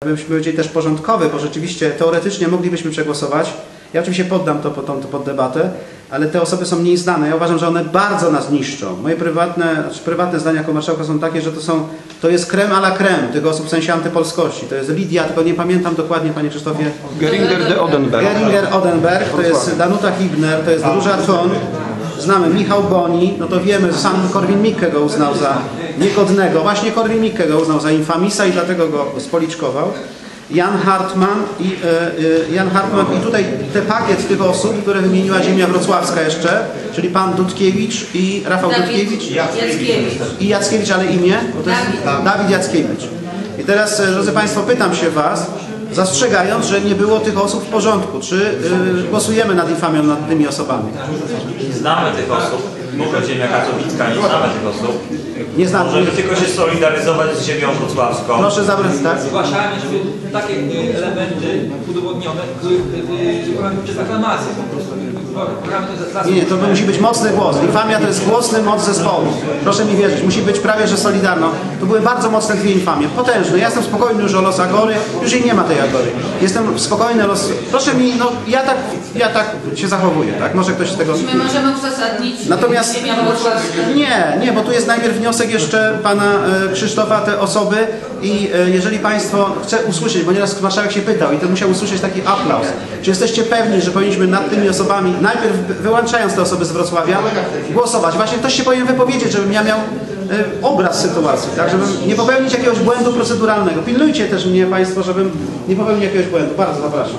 Byśmy powiedzieli też porządkowy, bo rzeczywiście teoretycznie moglibyśmy przegłosować. Ja oczywiście poddam to pod debatę, ale te osoby są mniej znane. Ja uważam, że one bardzo nas niszczą. Moje prywatne zdania jako marszałka są takie, że to jest creme à la creme tych osób w sensie antypolskości. To jest Lidia, tylko nie pamiętam dokładnie, panie Krzysztofie. Geringer de Odenberg. Geringer Odenberg, to jest Danuta Hibner, to jest Róża Thon. Znamy Michał Boni, no to wiemy, że sam Korwin-Mikke go uznał za niegodnego. Właśnie Korwin-Mikke go uznał za infamisa i dlatego go spoliczkował. Jan Hartman i tutaj ten pakiet tych osób, które wymieniła Ziemia Wrocławska jeszcze, czyli pan Dudkiewicz i Rafał Dudkiewicz i Jackiewicz, ale imię? Bo to jest Dawid Jackiewicz. I teraz, drodzy państwo, pytam się was, zastrzegając, że nie było tych osób w porządku. Czy głosujemy nad infamią nad tymi osobami? Nie znamy tych osób. Mówię Ziemia Katowicka, nie znamy tych osób. Nie znamy. Możemy tylko się solidaryzować z Ziemią Wrocławską. Proszę zabrać, tak? Zgłaszamy, żeby takie elementy udowodnione były przez aklamację po prostu. Nie, to musi być mocny głos. Infamia to jest głosny moc zespołu. Proszę mi wierzyć, musi być prawie że solidarno. To były bardzo mocne dwie infamie, potężne. Ja jestem spokojny już o los Agory, już jej nie ma tej Agory. Jestem spokojny o los... Proszę mi, no ja tak się zachowuję, tak? Może ktoś z tego... My możemy uzasadnić... Natomiast... Nie, bo tu jest najpierw wniosek jeszcze pana Krzysztofa, te osoby i jeżeli państwo chce usłyszeć, bo nieraz marszałek się pytał i to musiał usłyszeć taki aplauz. Czy jesteście pewni, że powinniśmy nad tymi osobami, najpierw wyłączając te osoby z Wrocławia, głosować? Właśnie ktoś się powinien wypowiedzieć, żebym ja miał obraz sytuacji, tak? Żebym nie popełnić jakiegoś błędu proceduralnego. Pilnujcie też mnie państwo, żebym nie popełnił jakiegoś błędu. Bardzo zapraszam.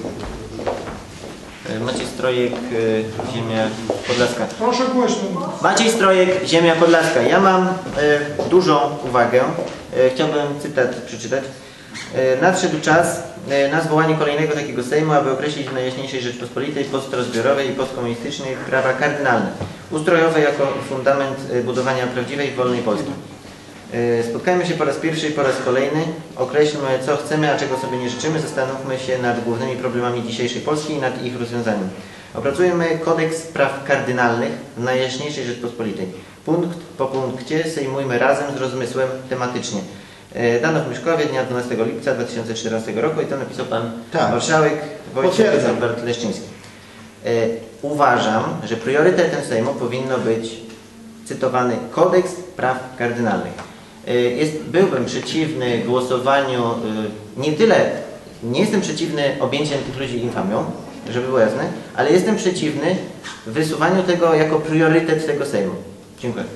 Maciej Strojek, Ziemia Podlaska. Proszę głośno. Maciej Strojek, Ziemia Podlaska. Ja mam dużą uwagę. Chciałbym cytat przeczytać. Nadszedł czas na zwołanie kolejnego takiego Sejmu, aby określić w Najjaśniejszej Rzeczpospolitej postrozbiorowej i postkomunistycznej prawa kardynalne, ustrojowe jako fundament budowania prawdziwej, wolnej Polski. Spotkajmy się po raz pierwszy i po raz kolejny, określmy co chcemy, a czego sobie nie życzymy, zastanówmy się nad głównymi problemami dzisiejszej Polski i nad ich rozwiązaniem. Opracujemy kodeks praw kardynalnych w Najjaśniejszej Rzeczpospolitej. Punkt po punkcie sejmujmy razem z rozmysłem tematycznie. Dano w Myszkowie dnia 12 lipca 2014 roku i to napisał pan marszałek Wojciech Leszczyński. Uważam, że priorytetem Sejmu powinno być cytowany kodeks praw kardynalnych. Byłbym przeciwny głosowaniu, nie jestem przeciwny objęciu tych ludzi infamią, żeby było jasne, ale jestem przeciwny wysuwaniu tego jako priorytet tego Sejmu. Dziękuję.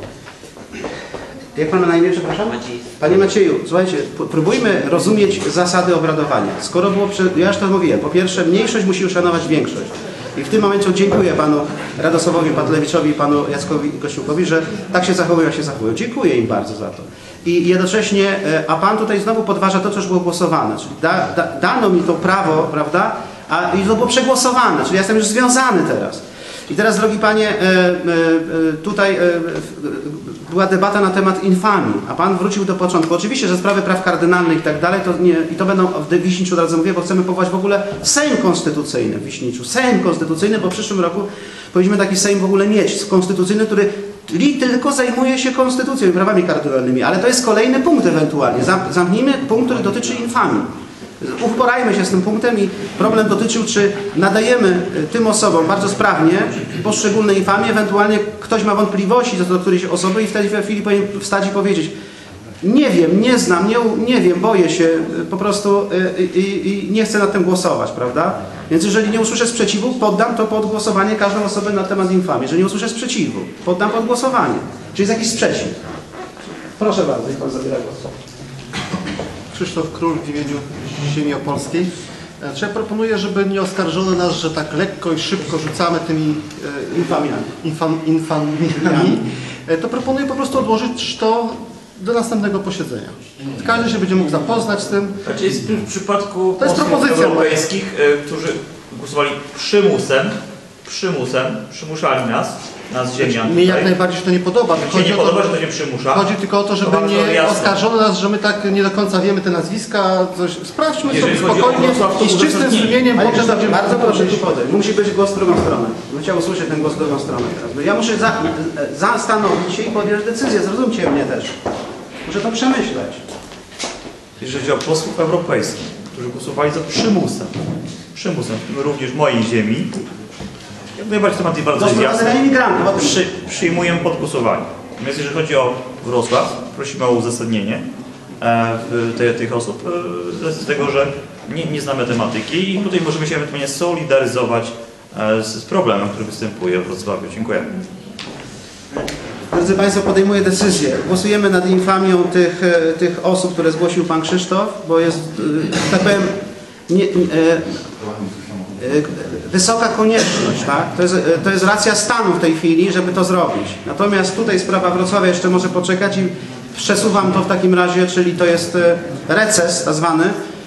Jak pan ma na imię, przepraszam? Panie Macieju, słuchajcie, próbujmy rozumieć zasady obradowania. Skoro było, ja już to mówiłem, po pierwsze mniejszość musi uszanować większość. I w tym momencie dziękuję panu Radosławowi Patlewiczowi i panu Jackowi Kościółkowi, że tak się zachowują, jak się zachowują. Dziękuję im bardzo za to. I jednocześnie, a pan tutaj znowu podważa to, co już było głosowane. Czyli dano mi to prawo, prawda, i to było przegłosowane, czyli ja jestem już związany teraz. I teraz, drogi panie, tutaj była debata na temat infamii, a pan wrócił do początku. Oczywiście, że sprawy praw kardynalnych i tak dalej, to będą w Wiśniczu, od razu mówię, bo chcemy powołać w ogóle Sejm Konstytucyjny w Wiśniczu. Sejm Konstytucyjny, bo w przyszłym roku powinniśmy taki Sejm w ogóle mieć, konstytucyjny, który tylko zajmuje się konstytucją i prawami kardynalnymi, ale to jest kolejny punkt ewentualnie. Zamknijmy punkt, który dotyczy infamii. Uporajmy się z tym punktem i problem dotyczył, czy nadajemy tym osobom bardzo sprawnie poszczególne infamie, ewentualnie ktoś ma wątpliwości co do którejś osoby i wtedy w chwili powinien wstać i powiedzieć: nie wiem, nie znam, nie wiem, boję się po prostu i nie chcę nad tym głosować, prawda? Więc jeżeli nie usłyszę sprzeciwu, poddam to pod głosowanie każdą osobę na temat infamii. Jeżeli nie usłyszę sprzeciwu, poddam pod głosowanie. Czy jest jakiś sprzeciw? Proszę bardzo, niech pan zabiera głos. Krzysztof Król w imieniu Ziemi Opolskiej. Ja proponuję, żeby nie oskarżono nas, że tak lekko i szybko rzucamy tymi infamiami. To proponuję po prostu odłożyć to do następnego posiedzenia. Każdy się będzie mógł zapoznać z tym. Znaczy jest w przypadku to jest propozycja europejskich, którzy głosowali przymuszali nas ziemian. Mnie jak najbardziej się to nie podoba. Nie podoba, że to nie przymusza. Chodzi tylko o to, żeby nie oskarżono nas, że my tak nie do końca wiemy te nazwiska. Sprawdźmy sobie spokojnie i z czystym sumieniem. Bardzo proszę tu podejść. Musi być głos w drugą stronę. Bym chciał usłyszeć ten głos w drugą stronę teraz. Ja muszę zastanowić się i podjąć decyzję. Zrozumcie mnie też. Muszę to przemyśleć. jeżeli chodzi o posłów europejskich, którzy głosowali za przymusem, również mojej ziemi, jak najbardziej temat jest bardzo jasny, przyjmuję pod głosowanie. Natomiast jeżeli chodzi o Wrocław, prosimy o uzasadnienie tych osób z tego, że nie znamy tematyki i tutaj możemy się ewentualnie solidaryzować z problemem, który występuje w Wrocławiu. Dziękuję. Drodzy Państwo, podejmuję decyzję. Głosujemy nad infamią tych osób, które zgłosił Pan Krzysztof, bo jest, tak powiem, wysoka konieczność, tak? To jest racja stanu w tej chwili, żeby to zrobić. Natomiast tutaj sprawa Wrocławia jeszcze może poczekać i przesuwam to w takim razie, czyli to jest reces tak zwany.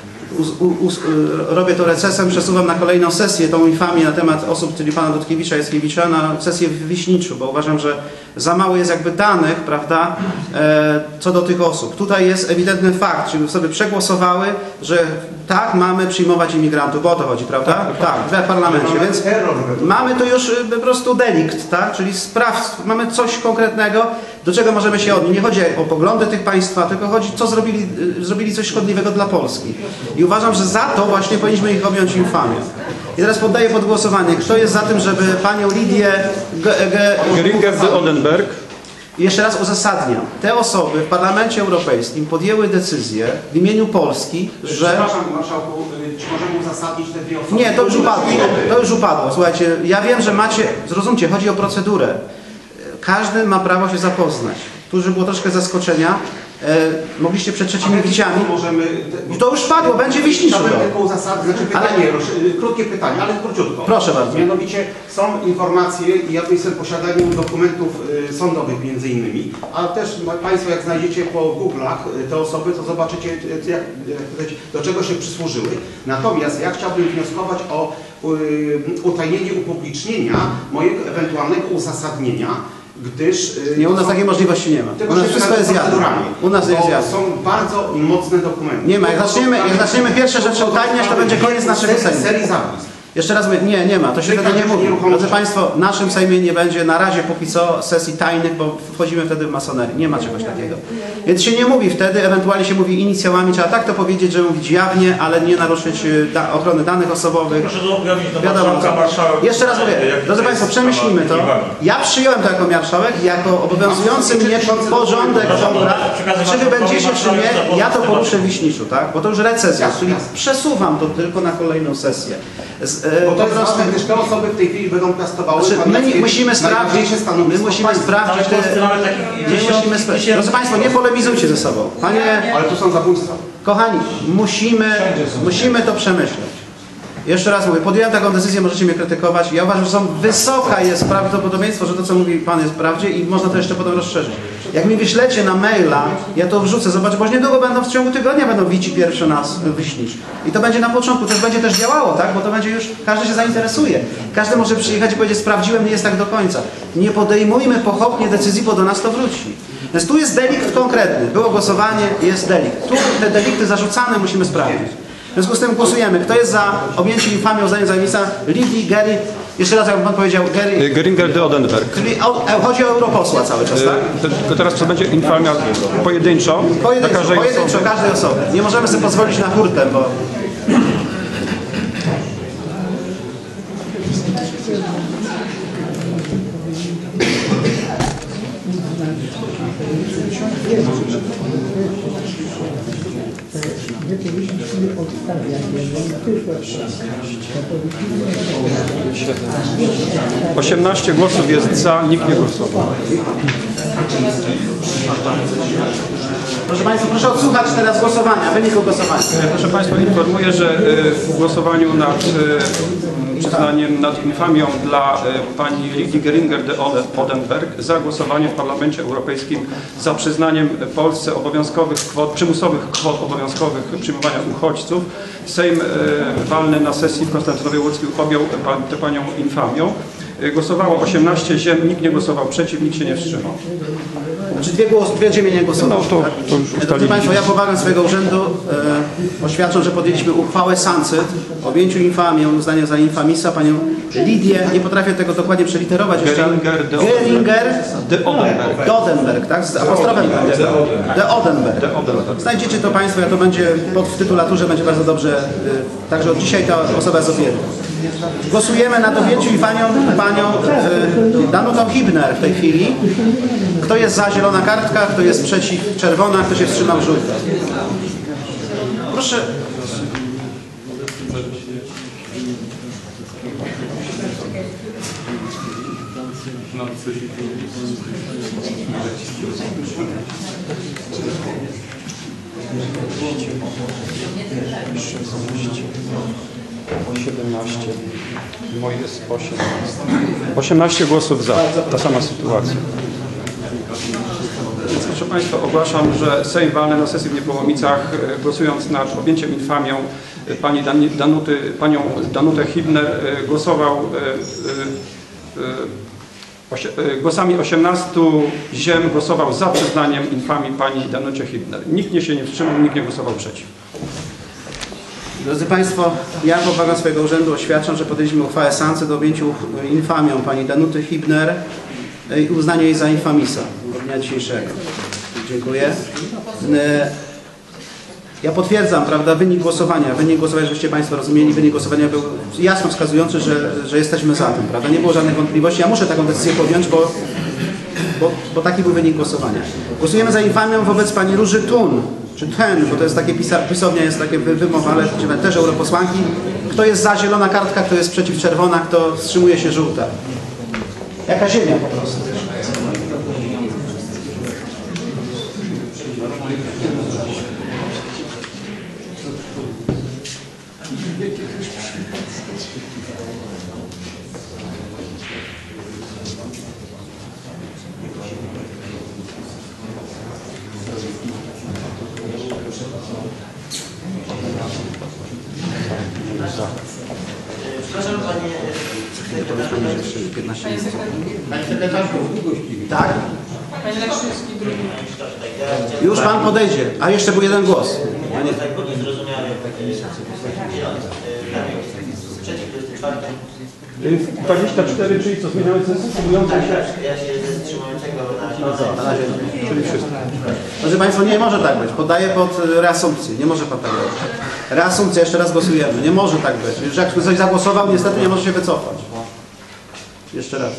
Robię to recesem, przesuwam na kolejną sesję tą infamię na temat osób, czyli pana Dudkiewicza, Jackiewicza, na sesję w Wiśniczu, bo uważam, że za mało jest jakby danych, prawda, co do tych osób. Tutaj jest ewidentny fakt, czyli sobie przegłosowały, że tak, mamy przyjmować imigrantów, bo o to chodzi, prawda? Tak, w parlamencie, więc mamy tu już po prostu delikt, tak, czyli mamy coś konkretnego, do czego możemy się odnieść. Nie chodzi o poglądy tych państwa, tylko chodzi, co zrobili coś szkodliwego dla Polski. I uważam, że za to właśnie powinniśmy ich objąć infamią. I teraz poddaję pod głosowanie. Kto jest za tym, żeby panią Lidię Geringer de Oedenberg. Jeszcze raz uzasadniam. Te osoby w Parlamencie Europejskim podjęły decyzję w imieniu Polski, że... Przepraszam, marszałku, czy możemy uzasadnić te dwie osoby? Nie, to już upadło. To już upadło. Słuchajcie, ja wiem, że macie... Zrozumcie, chodzi o procedurę. Każdy ma prawo się zapoznać. Tu już było troszkę zaskoczenia. Mogliście przed trzecimi wiciami. To już padło, będzie Wiśniczu. Chciałbym tylko uzasadnić, znaczy pytanie, krótkie pytanie, ale króciutko. Proszę bardzo. Mianowicie są informacje, ja tu jestem w posiadaniu dokumentów sądowych między innymi, a też Państwo jak znajdziecie po Google'ach te osoby, to zobaczycie do czego się przysłużyły. Natomiast ja chciałbym wnioskować o utajnienie upublicznienia mojego ewentualnego uzasadnienia, gdyż... Nie, u nas takiej możliwości nie ma. U nas wszystko jest jasne. U nas jest jasne. Są bardzo mocne dokumenty. Nie ma. Jak zaczniemy pierwsze rzeczy utajniać, to będzie koniec naszego Sejmu. Serii zabójstw. Jeszcze raz mówię, nie ma, to się wtedy nie mówi. Drodzy Państwo, w naszym Sejmie nie będzie na razie póki co sesji tajnych, bo wchodzimy wtedy w masonerię. Nie ma czegoś takiego. Więc się nie mówi wtedy, ewentualnie się mówi inicjałami, trzeba tak to powiedzieć, żeby mówić jawnie, ale nie naruszyć ochrony danych osobowych. Proszę ujawnić do Wiadomo. marszałek. Jeszcze raz mówię, drodzy Państwo, przemyślimy to. Ja przyjąłem to jako marszałek, jako obowiązujący mnie porządek obrad. Czy wy będziecie, czy nie, ja to poruszę w Wiśniczu, tak? Bo to już recesja, czyli przesuwam to tylko na kolejną sesję. Bo to jest ważne, gdyż te osoby w tej chwili będą piastowały. My musimy sprawdzić, Drodzy Państwo, nie polemizujcie ze sobą. Ale to są zabójstwa. Kochani, musimy to przemyśleć. Jeszcze raz mówię, podjąłem taką decyzję, możecie mnie krytykować. Ja uważam, że wysoka jest prawdopodobieństwo, że to, co mówi Pan, jest w prawdzie i można to jeszcze potem rozszerzyć. Jak mi wyślecie na maila, ja to wrzucę, zobacz, bo niedługo będą w ciągu tygodnia wici pierwszy nas wyśnić. I to będzie na początku, będzie też działało, tak? Bo to będzie już, każdy się zainteresuje. Każdy może przyjechać i powiedzieć, sprawdziłem, nie jest tak do końca. Nie podejmujmy pochopnie decyzji, bo do nas to wróci. Więc tu jest delikt konkretny. Było głosowanie, jest delikt. Tu te delikty zarzucane musimy sprawdzić. W związku z tym głosujemy. Kto jest za objęciem infamią zdaniem za miejsca Lidii, Geri, jeszcze raz jak Pan powiedział, Geringer de Oedenberg. Czyli chodzi o europosła cały czas, tak? Tylko teraz to będzie infamia pojedynczo. Pojedynczo każdej osoby. Nie możemy sobie pozwolić na hurtę, bo... Nie powinniśmy odstawiać, jeżeli tylko 18 głosów jest za, nikt nie głosował. Proszę Państwa, proszę odsłuchać teraz głosowania, wyniku głosowania. Proszę Państwa, informuję, że w głosowaniu nad przyznaniem, nad infamią dla pani Lidii Geringer de Oedenberg za głosowanie w Parlamencie Europejskim za przyznaniem Polsce obowiązkowych kwot, przymusowych kwot obowiązkowych przyjmowania uchodźców, Sejm walny na sesji w Konstantynowie Łódzkiej objął tę panią infamią. Głosowało 18 ziem, nikt nie głosował przeciw, nikt się nie wstrzymał. Znaczy dwie ziemie nie głosowały. No to już Drodzy ustaliliśmy. Państwo, ja powagę swojego urzędu oświadczam, że podjęliśmy uchwałę Sancyt o objęciu infamią, uznania za infamisa panią Lidię, nie potrafię tego dokładnie przeliterować jeszcze. Geringer de Odenberg, tak? Z apostrofem de Odenberg. Znajdziecie to Państwo, ja to będzie w tytulaturze będzie bardzo dobrze, także od dzisiaj ta osoba jest objęta. Głosujemy nad objęciem panią Danutą Hibner w tej chwili. Kto jest za? Zielona kartka, kto jest przeciw? Czerwona, kto się wstrzymał? Żółta. Proszę. Moje jest 18 głosów za. Ta sama sytuacja. Więc proszę Państwa, ogłaszam, że Sejm walny na sesji w Niepołomicach, głosując nad objęciem infamią panią Danutę Hibner, głosował głosami 18 ziem głosował za przyznaniem infamii pani Danucie Hibner. Nikt się nie wstrzymał, nikt nie głosował przeciw. Drodzy Państwo, ja powagą swojego urzędu oświadczam, że podjęliśmy uchwałę Sancyt do objęciu infamią pani Danuty Hibner i uznanie jej za infamisa od dnia dzisiejszego. Dziękuję. Ja potwierdzam, prawda, wynik głosowania, żebyście Państwo rozumieli, wynik głosowania był jasno wskazujący, że jesteśmy za tym, prawda, nie było żadnych wątpliwości. Ja muszę taką decyzję podjąć, bo taki był wynik głosowania. Głosujemy za infamią wobec pani Róży Thun, czy Ten, bo to jest takie pisownia, jest takie wymowa, ale też europosłanki. Kto jest za? Zielona kartka, kto jest przeciw? Czerwona, kto wstrzymuje się? Żółta. Jaka ziemia po prostu. Przepraszam Panie Panie sekretarzu. Tak? Już Pan podejdzie, a jeszcze był jeden głos. Ja tak było niezrozumiałe. Sprzeciw 24. 24, czyli co zmieniające decydujące się. Ja się ze wstrzymującego Na razie, czyli wszystko. Proszę Państwa, nie może tak być. Poddaję pod reasumpcję. Nie może Pan tak być. Reasumpcja, jeszcze raz głosujemy. Nie może tak być. Już jak ktoś zagłosował, niestety nie może się wycofać. Jeszcze raz.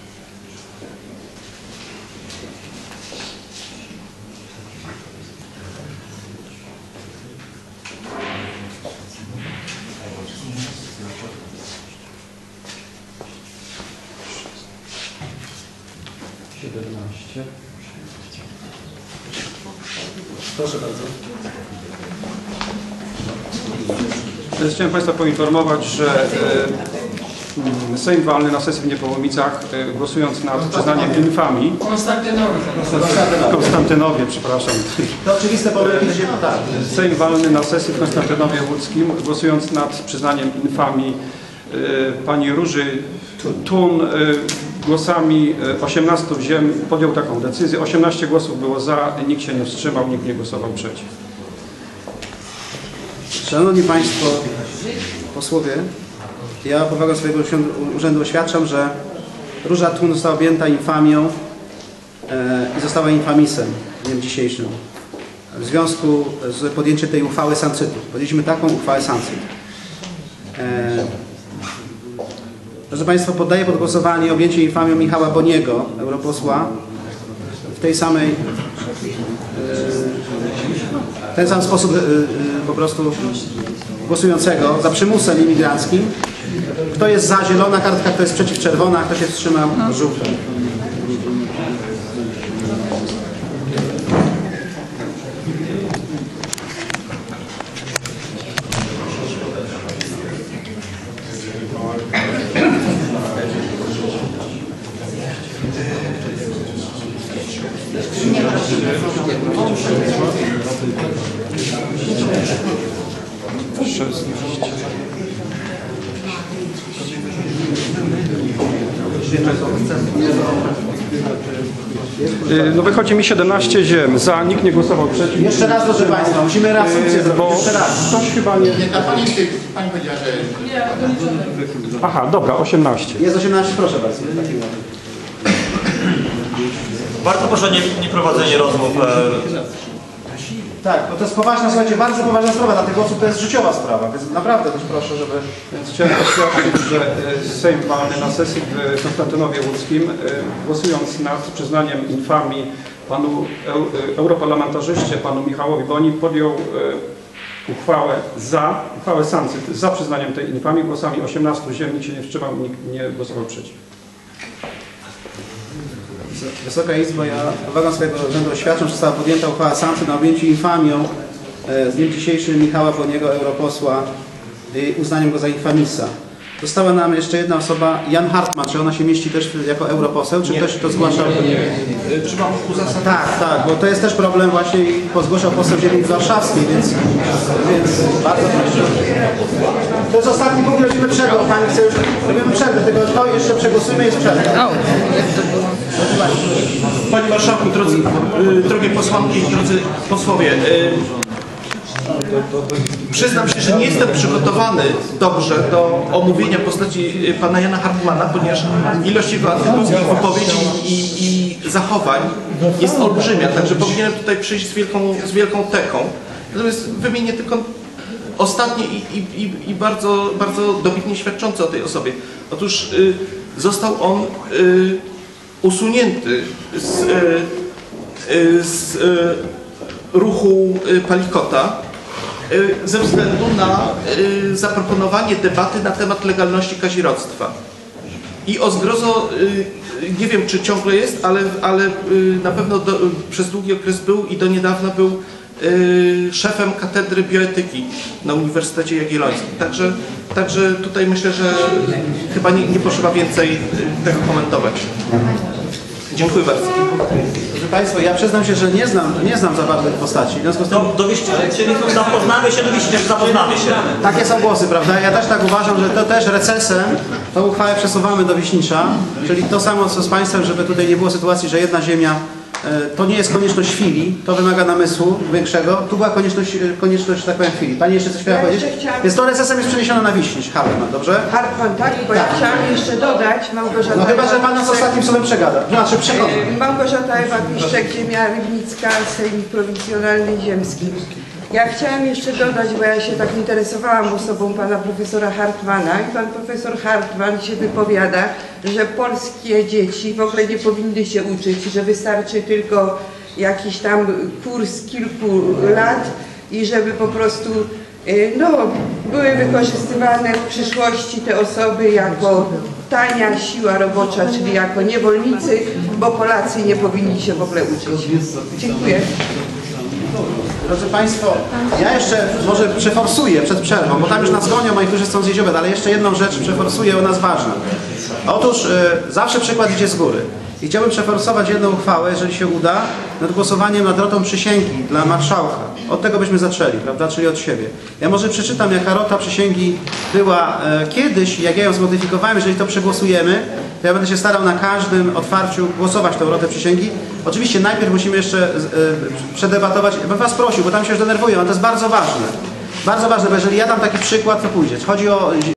Proszę bardzo. Chciałem Państwa poinformować, że Sejm walny na sesji w Niepołomicach, głosując nad przyznaniem infamii Konstantynowie, przepraszam. To oczywiste pomyłki się tak. Sejm walny na sesji w Konstantynowie Łódzkim, głosując nad przyznaniem infamii pani Róży Thun, głosami 18 ziem podjął taką decyzję. 18 głosów było za, nikt się nie wstrzymał, nikt nie głosował przeciw. Szanowni Państwo posłowie, ja powagą swojego urzędu oświadczam, że Róża Thun została objęta infamią i została infamisem w dniem dzisiejszym. W związku z podjęciem tej uchwały Sancytu. Podjęliśmy taką uchwałę Sancyt. Proszę Państwa, poddaję pod głosowanie objęcie infamią Michała Boniego, europosła, w tej samej, w ten sam sposób po prostu głosującego za przymusem imigranckim. Kto jest za? Zielona kartka, kto jest przeciw? Czerwona, kto się wstrzymał? Żółta. No wychodzi mi 17 ziem. Za, nikt nie głosował przeciw. Jeszcze raz, proszę Państwa, musimy reasumpcję zrobić. Bo Jeszcze raz. ktoś chyba nie... Pani powiedziała, że... Aha, dobra, 18. Jest 18, proszę bardzo. w takim razie. Bardzo proszę nie prowadzenie rozmów. Tak, bo to jest poważna, słuchajcie, bardzo poważna sprawa dla tych osób, to jest życiowa sprawa, więc naprawdę też proszę, żeby... Więc chciałem oświadczyć, że Sejm walny na sesji w Konstantynowie Łódzkim, głosując nad przyznaniem infamii panu europarlamentarzyście, panu Michałowi Boni, podjął uchwałę sankcji za przyznaniem tej infamii głosami 18 ziem, nikt się nie wstrzymał, nikt nie głosował przeciw. Wysoka Izbo, ja uwagą swojego rzędu oświadczam, że została podjęta uchwała sankcji na objęcie infamią z dniem dzisiejszym Michała Boniego, europosła, i uznaniem go za infamisa. Została nam jeszcze jedna osoba, Jan Hartmann. Czy ona się mieści też jako europoseł, czy ktoś to zgłaszał? Czy mam uzasadnić? Tak, bo to jest też problem właśnie i zgłaszał poseł dzielnicy warszawskiej, więc bardzo proszę. To jest ostatni punkt, robimy przerwę. Pani chce już, robimy przerwę, tylko to jeszcze przegłosujmy, jest przerwa. Panie Marszałku, drogie posłanki i drodzy posłowie, przyznam się, że nie jestem przygotowany dobrze do omówienia postaci pana Jana Hartmana, ponieważ ilość jego atrybucji, wypowiedzi i zachowań jest olbrzymia, także powinienem tutaj przyjść z wielką teką. Natomiast wymienię tylko ostatnie i bardzo, bardzo dobitnie świadczące o tej osobie. Otóż został on usunięty z ruchu Palikota ze względu na zaproponowanie debaty na temat legalności kazirodztwa. I o zgrozo, nie wiem czy ciągle jest, ale na pewno przez długi okres był i do niedawna był szefem katedry bioetyki na Uniwersytecie Jagiellońskim. Także tutaj myślę, że chyba nie potrzeba więcej tego komentować. Dziękuję bardzo. Proszę Państwa, ja przyznam się, że nie znam za bardzo tych postaci. W związku z tym... Zapoznamy się. Takie są głosy, prawda? Ja też tak uważam, że to też recesem tą uchwałę przesuwamy do Wiśnicza, czyli to samo co z Państwem, żeby tutaj nie było sytuacji, że jedna ziemia to nie jest konieczność chwili, to wymaga namysłu większego. Tu była konieczność, tak powiem, chwili. Pani jeszcze coś chciała powiedzieć? Więc to recesem jest przeniesione na Wiśnicz, Hartmann, dobrze? Hartmann, tak, bo ja chciałam jeszcze dodać, Małgorzata... No chyba, że Pan z ostatnim słowem przegada. Znaczy przekona. Małgorzata Ewa Piszczek, ziemia Rybnicka, Sejm Prowincjonalny Ziemski. Ja chciałam jeszcze dodać, bo ja się tak interesowałam osobą pana profesora Hartmana i pan profesor Hartmann się wypowiada, że polskie dzieci w ogóle nie powinny się uczyć, że wystarczy tylko jakiś tam kurs kilku lat i żeby po prostu były wykorzystywane w przyszłości te osoby jako tania siła robocza, czyli jako niewolnicy, bo Polacy nie powinni się w ogóle uczyć. Dziękuję. Drodzy Państwo, ja jeszcze może przeforsuję przed przerwą, bo tam już nas gonią, a niektórzy chcą zjeść obiad, ale jeszcze jedną rzecz przeforsuję, ona jest ważna. Otóż zawsze przykład idzie z góry. I chciałbym przeforsować jedną uchwałę, jeżeli się uda, nad głosowaniem nad rotą przysięgi dla marszałka. Od tego byśmy zaczęli, prawda, czyli od siebie. Ja może przeczytam, jaka rota przysięgi była kiedyś, jak ja ją zmodyfikowałem, jeżeli to przegłosujemy, to ja będę się starał na każdym otwarciu głosować tą rotę przysięgi. Oczywiście najpierw musimy jeszcze przedebatować, ja bym Was prosił, bo tam się już denerwują, ale to jest bardzo ważne. Bardzo ważne, bo jeżeli ja dam taki przykład, to pójdzie. Chodzi o